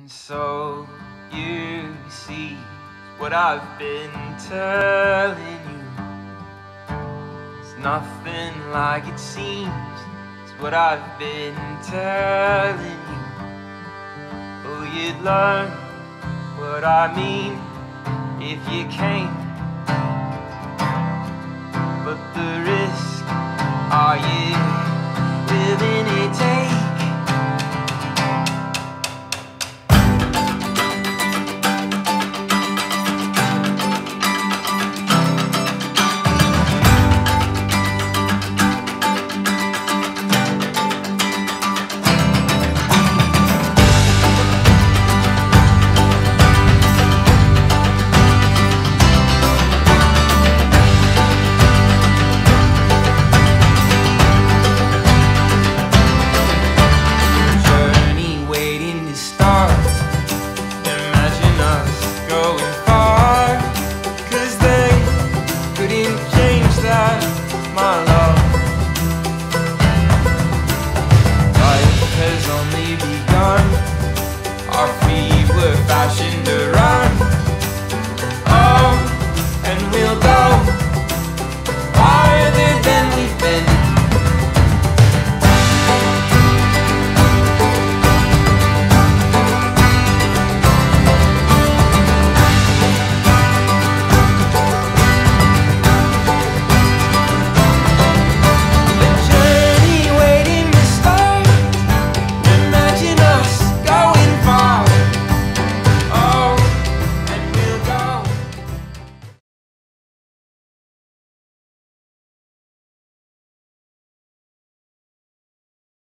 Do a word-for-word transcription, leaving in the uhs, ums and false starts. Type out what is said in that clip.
So you see what I've been telling you. It's nothing like it seems. It's what I've been telling you. Oh, you'd learn what I mean if you came. But the risk, are you willing to take? My love, life has only begun. Our feet were fashioned